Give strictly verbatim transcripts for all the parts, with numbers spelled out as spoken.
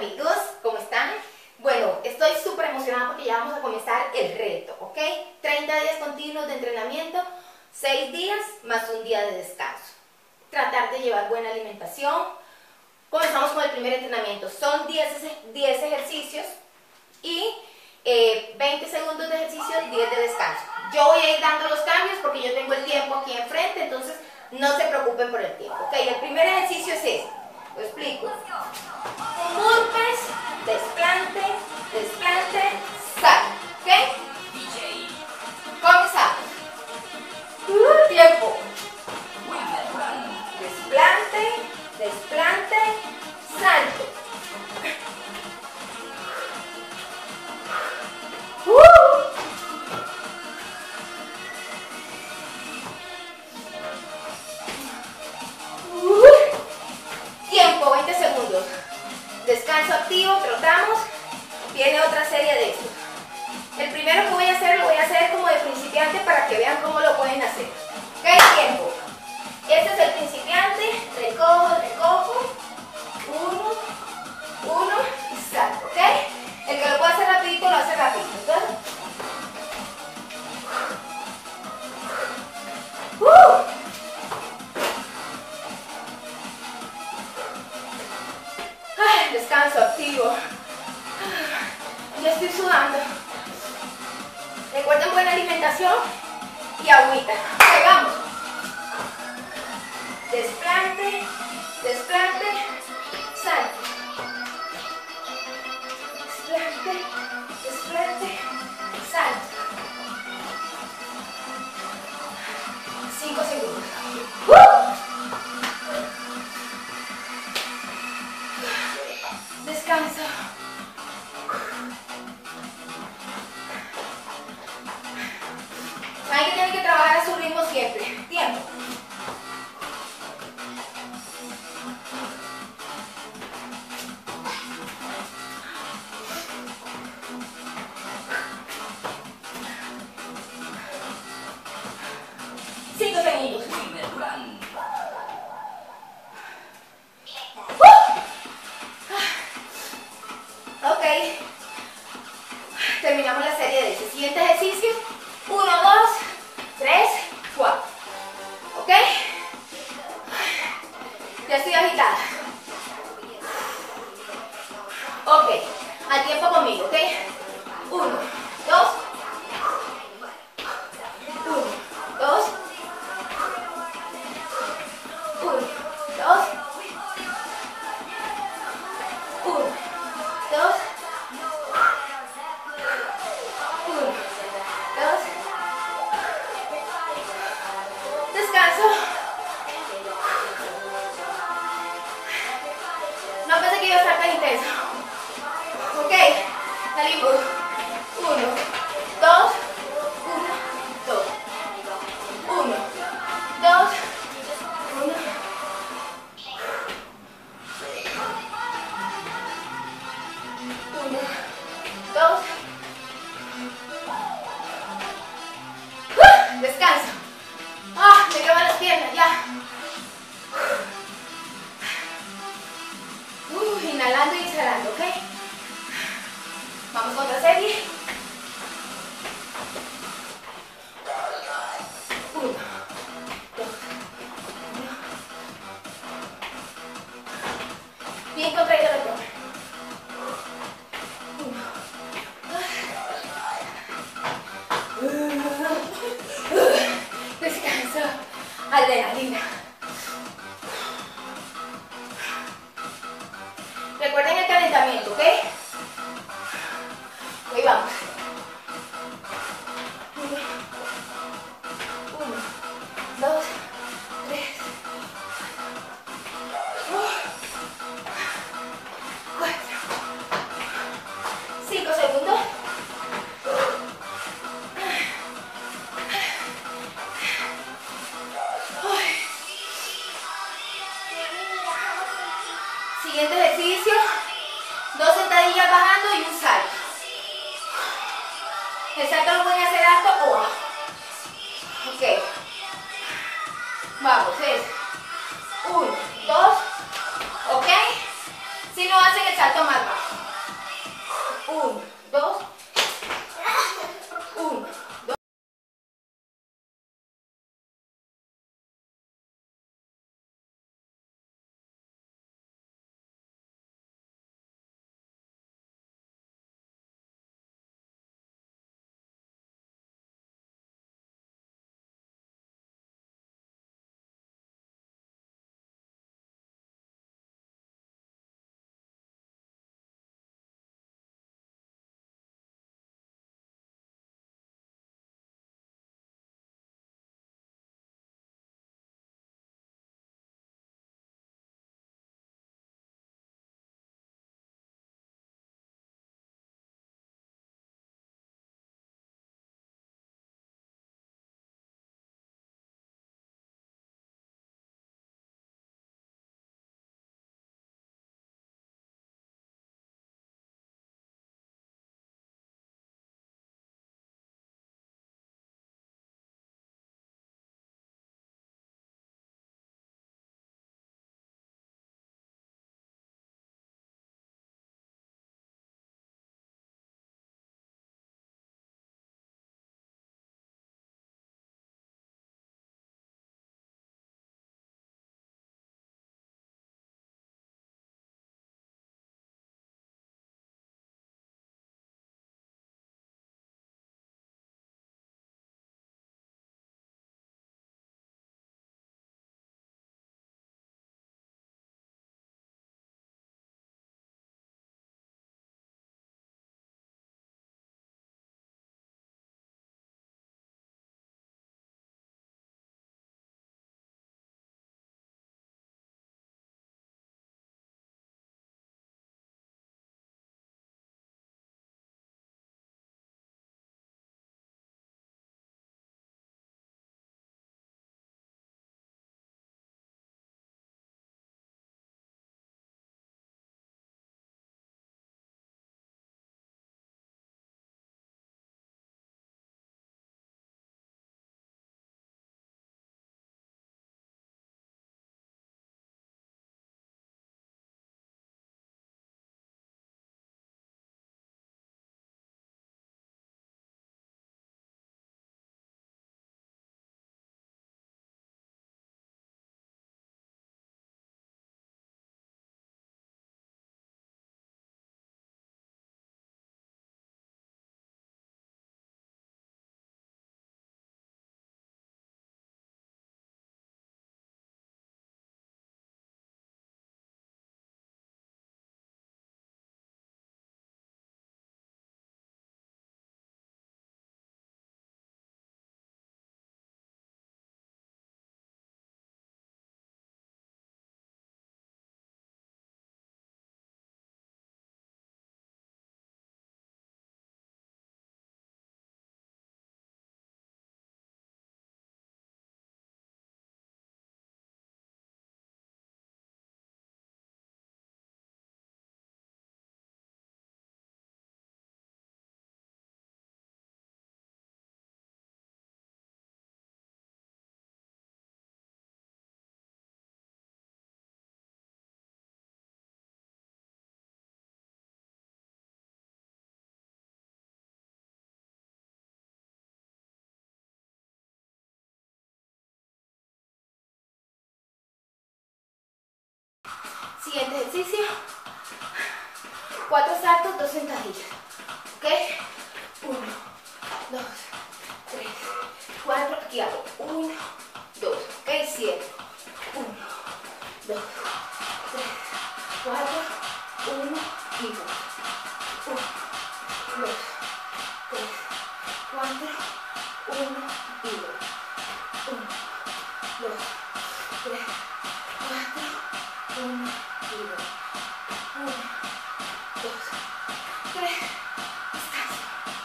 amigos, ¿cómo están? Bueno, estoy súper emocionada porque ya vamos a comenzar el reto, ¿ok? treinta días continuos de entrenamiento, seis días más un día de descanso. Tratar de llevar buena alimentación. Comenzamos con el primer entrenamiento. Son diez, diez ejercicios y eh, veinte segundos de ejercicio, diez de descanso. Yo voy a ir dando los cambios porque yo tengo el tiempo aquí enfrente, entonces no se preocupen por el tiempo, ¿ok? El primer ejercicio es este. Lo explico. Burpees, desplante, desplante, sal. ¿Ok? Comenzamos. Uh, tiempo. Desplante, desplante, salto. Uh. Tiempo, veinte segundos. Descanso activo, trotamos. Viene otra serie de estos. El primero que voy a hacer, lo voy a hacer como de principiante para que vean cómo lo pueden hacer. ¿Ok? Tiempo. Este es el principiante. Recojo, recojo. Uno, uno y salto. ¿Ok? El que lo puede hacer rapidito, lo hace rápido. ¿Entonces? Uh. Descanso activo. Ya estoy sudando. Recuerden buena alimentación y agüita. Ok, vamos. Desplante, desplante, salto. Desplante, desplante, salto. Cinco segundos. ¡Uh! Descansa. Saben que tienen que trabajar a su ritmo siempre. Tiempo. Cinco segundos. Ok, terminamos la serie de ese. Siguiente ejercicio, uno, dos, tres, cuatro. Ok, ya estoy agitada. Ok, al tiempo conmigo, ok. Uno, dos, uno, dos, uno, dos, uno, dos, uno, dos, descanso. No pensé que iba a estar tan intenso. Ok, salimos. Uno, dos, uno, dos, uno, dos, uno. Uno, dos. ¡Uh! Descanso. Ah, me queman las piernas, ya. Uh, inhalando y exhalando, ¿ok? Vamos con otra serie. Uno, dos, uno. Bien contraído el abdomen. Descanso, adrenalina. Recuerden el calentamiento, ¿ok? Ahí vamos. Uno, uno, dos, tres, cuatro, cinco segundos. Siguiente ejercicio, dos sentadillas bajando y un salto. El salto lo pueden hacer alto o bajo. Ok. Vamos, es uno, dos, ok. Si no hacen el salto más bajo. Uno, dos, uno, dos. Siguiente ejercicio. Cuatro saltos, dos sentadillas. ¿Ok? Uno, dos, tres, cuatro. Aquí hago uno, dos. ¿Ok? Siete. Uno, dos, tres, cuatro, uno y dos. Uno, dos, tres, cuatro, uno y dos. Uno, dos, tres, cuatro, uno y dos. Uno, dos, tres. Descanso.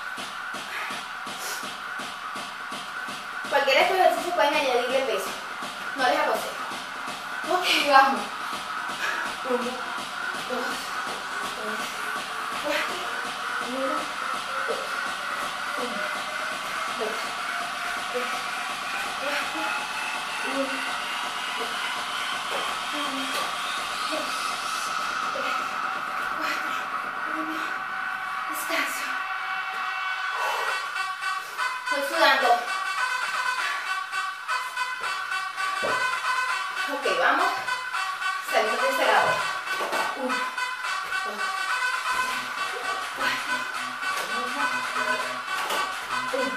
Cualquiera de estos ejercicios pueden añadirle peso. No les aconsejo. Ok, vamos. Uno, dos, tres, cuatro. Uno, dos. Uno, dos, tres, cuatro. Uno, dos. Uno, dos, tres, cuatro. Ok, vamos. Salimos de este lado. Uno, dos, cuatro, uno,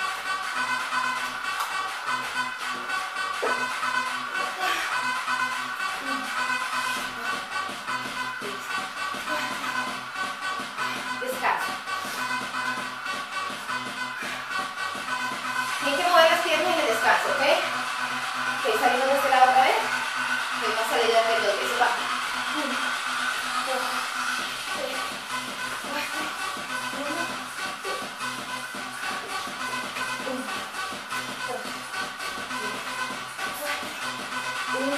descanso. Tienen que mover las piernas en el descanso, ¿ok? Ok, salimos de este lado otra vez. Una salida de dos veces, va. Uno, dos, tres, cuatro, uno, dos, uno, dos, cuatro, uno,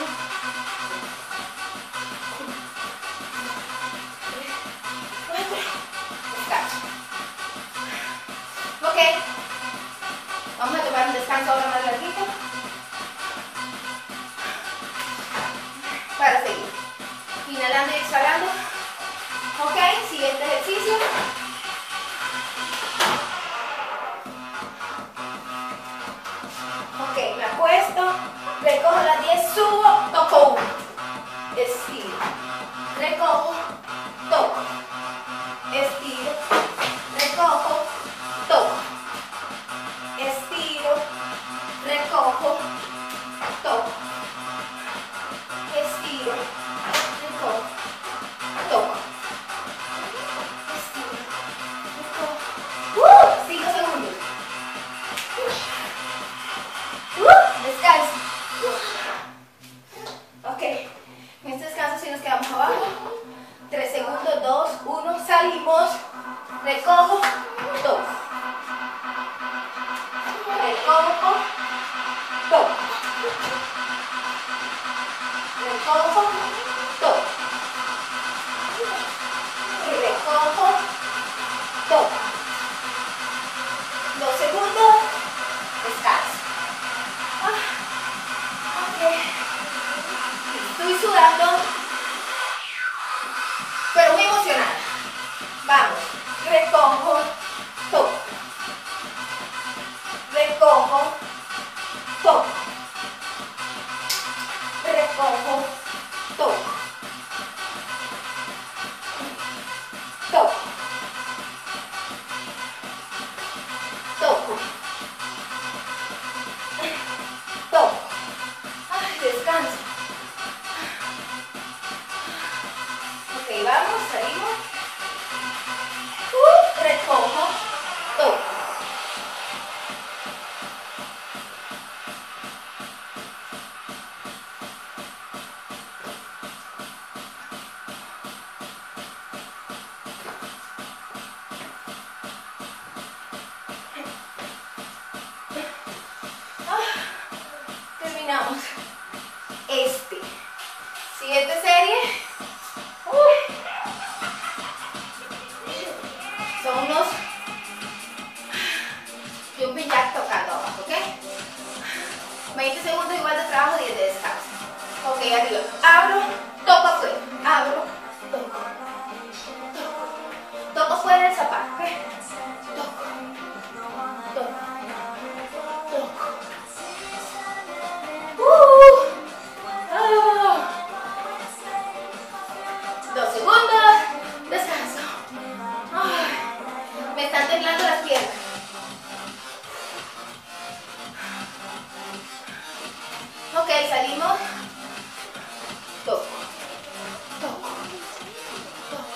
tres, cuatro, descanso. Ok, vamos a tomar un descanso ahora más larguito para seguir. Inhalando y exhalando. Ok, siguiente ejercicio. Ok, me acuesto, recojo las diez, subo, toco uno. Estiro, recojo, toco. Estiro, recojo, toco. Estiro, recojo, toco. Estiro, recojo, toco. Estiro, recojo. ¡Uh! cinco segundos. ¡Uh! Descanso. Ok, en este descanso si nos quedamos abajo. tres segundos, dos, uno, salimos. Recojo, toco. Recojo, toco. Recojo, toco. Y recojo, toco. Dos segundos, descanso. Ah, ok. Estoy sudando, pero muy emocionada. Vamos. Recojo, toco. Recojo, toco. Recojo, toco. Toco. Toco. Toco. Ay, descanso. Ok, vamos, salimos. Uh, recojo, toco. Terminamos este. Siguiente serie. Uy. Son unos jumping jack tocando abajo, ¿ok? veinte segundos igual de trabajo, diez de descanso. Ok, arriba. Abro, toco afuera. Abro, toco. Toco. Toco fuera del zapato, ¿ok? Toco. Toco. Toco. Uh. Ah. Dos segundos. Descanso. Ay, me están temblando las piernas. Ok, salimos. Toco. Toco. Toco.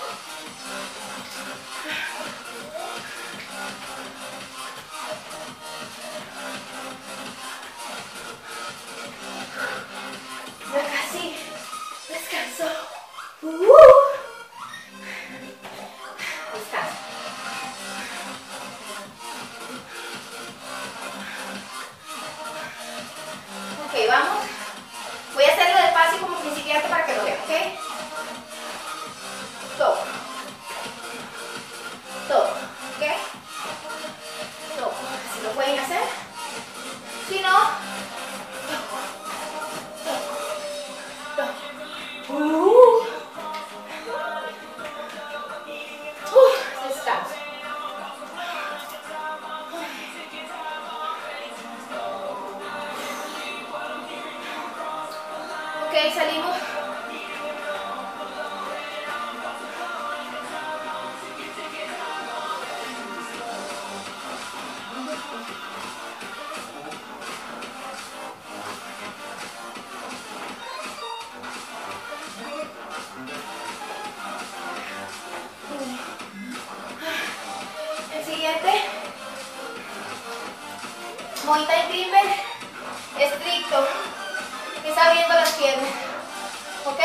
Ya casi. Descanso. Uh. Descanso. Ok, vamos. Voy a hacerlo despacio como principiante para que lo vean, ¿ok? Toco. Toco, ¿ok? Toco. Si lo pueden hacer. Si no, toco. Toco. Toco. Uh. Uh, descanso. Ok, salimos. El siguiente, Muay Thai Timber, estricto, es abriendo las piernas, ¿ok?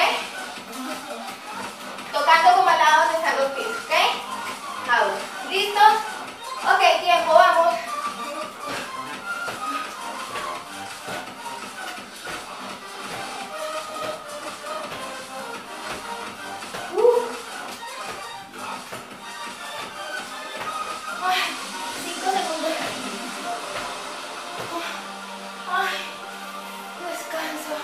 Tocando como al lado donde están los pies, ¿ok? Ahora, ¿listos? Ok, tiempo, vamos. Uh. Ay, cinco segundos. Ay, descanso.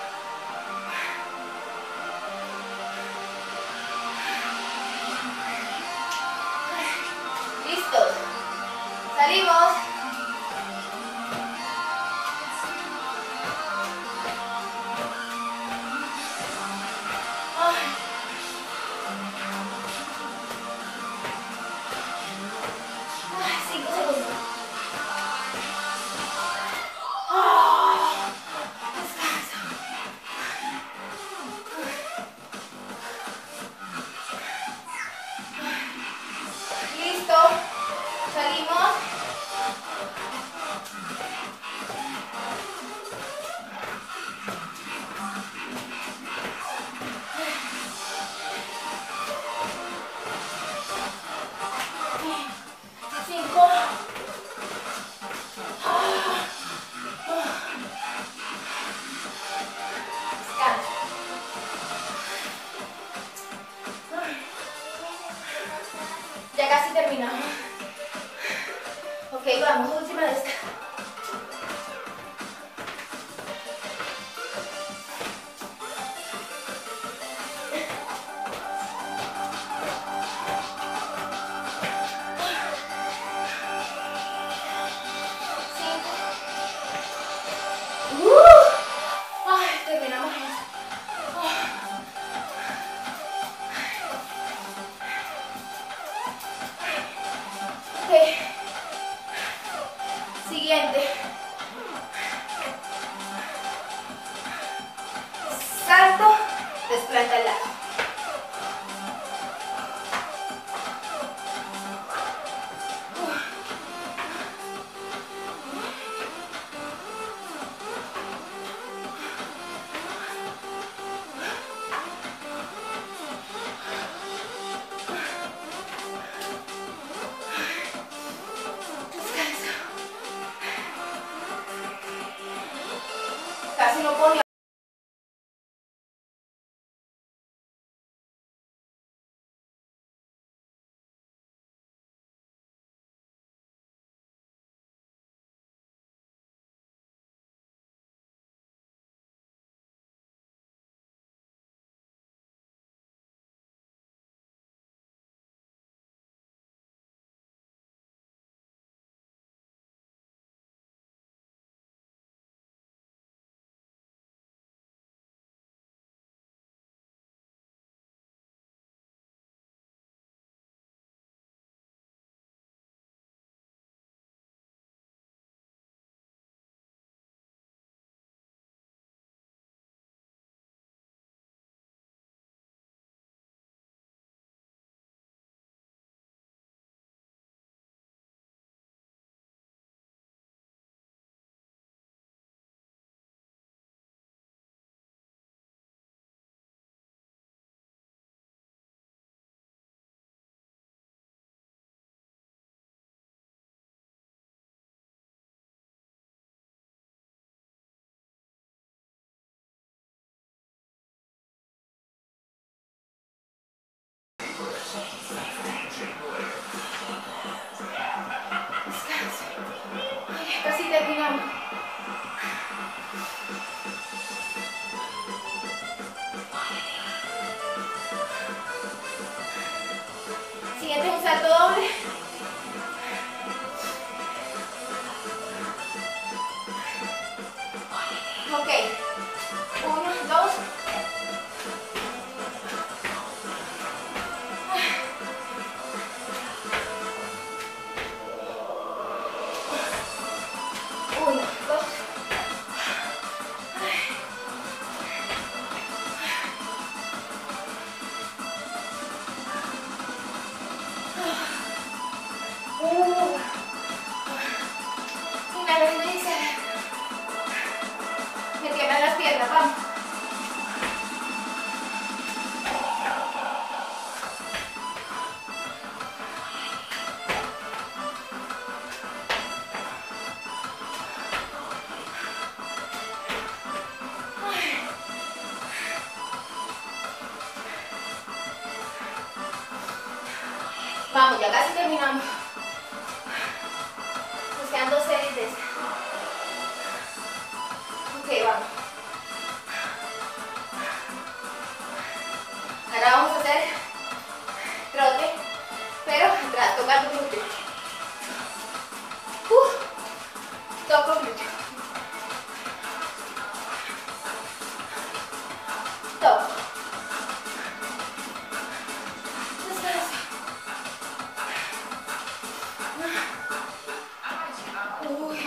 Listos. Salimos. Ay. Ay, cinco segundos. Ah, descanso. Listo. Salimos. Cinco. Descanso. Ya casi terminamos. Ok, vamos, última descanso. Uh, ay, terminamos eso. Ok. Siguiente. Salto, desplanta el lado. Descanso. Casi no puedo. Ay, casi terminamos. Siguiente es un salto doble. Ok. Uno, dos, Muevan las piernas, vamos. Vamos, ya casi terminamos. Nos quedan dos series de estas. Ok, vamos. Ahora vamos a hacer trote, pero atrás, tocando glúteo. Uh, toco glúteo. Toco. Descanso. Uy.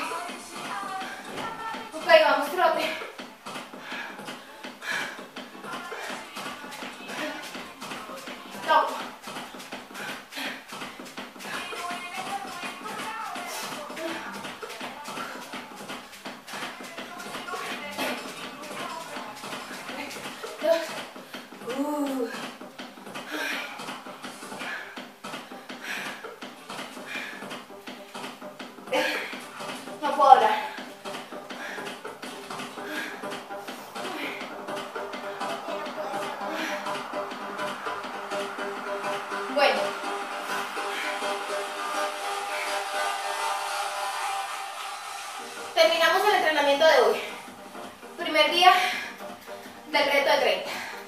Ok, vamos, trote. Toco. Dos. Uh. No puedo hablar. Bueno. Terminamos el entrenamiento de hoy. Primer día del reto de treinta.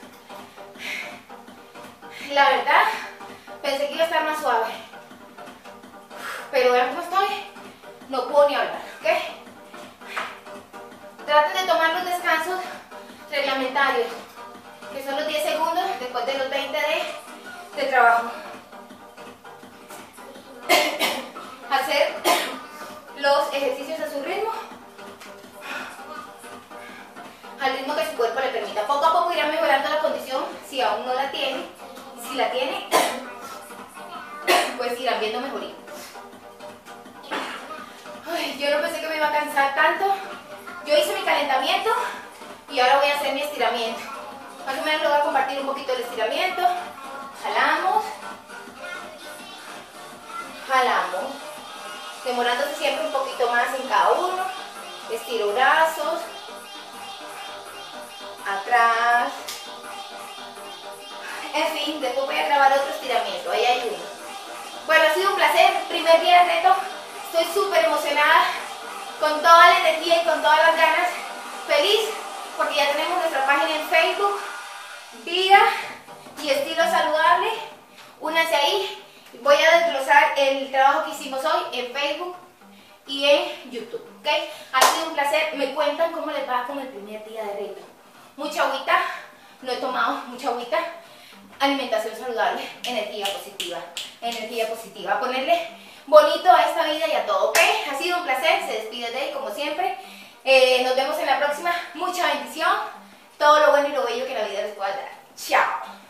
La verdad, pensé que iba a estar más suave. Pero vean cómo estoy. No puedo ni hablar, ¿ok? Traten de tomar los descansos reglamentarios, que son los diez segundos después de los veinte de, de trabajo. Hacer los ejercicios a su ritmo, al ritmo que su cuerpo le permita. Poco a poco irán mejorando la condición si aún no la tiene. Y si la tiene, pues irán viendo mejoría. Ay, yo no pensé que me iba a cansar tanto. Yo hice mi calentamiento y ahora voy a hacer mi estiramiento. Más o menos lo voy a compartir un poquito el estiramiento. Jalamos. Jalamos. Demorándose siempre un poquito más en cada uno. Estiro brazos. Atrás. En fin, después voy a grabar otro estiramiento. Ahí hay uno. Bueno, ha sido un placer. Primer día de reto. Estoy súper emocionada, con toda la energía y con todas las ganas. Feliz porque ya tenemos nuestra página en Facebook, Vida y Estilo Saludable. Únanse ahí. Voy a desglosar el trabajo que hicimos hoy en Facebook y en YouTube. ¿Okay? Ha sido un placer. Me cuentan cómo les va con el primer día de reto. Mucha agüita, no he tomado mucha agüita. Alimentación saludable, energía positiva. Energía positiva. Ponerle bonito a esta vida y a todo, ¿ok? Ha sido un placer, se despide de él como siempre. Eh, nos vemos en la próxima. Mucha bendición, todo lo bueno y lo bello que la vida les pueda dar. Chao.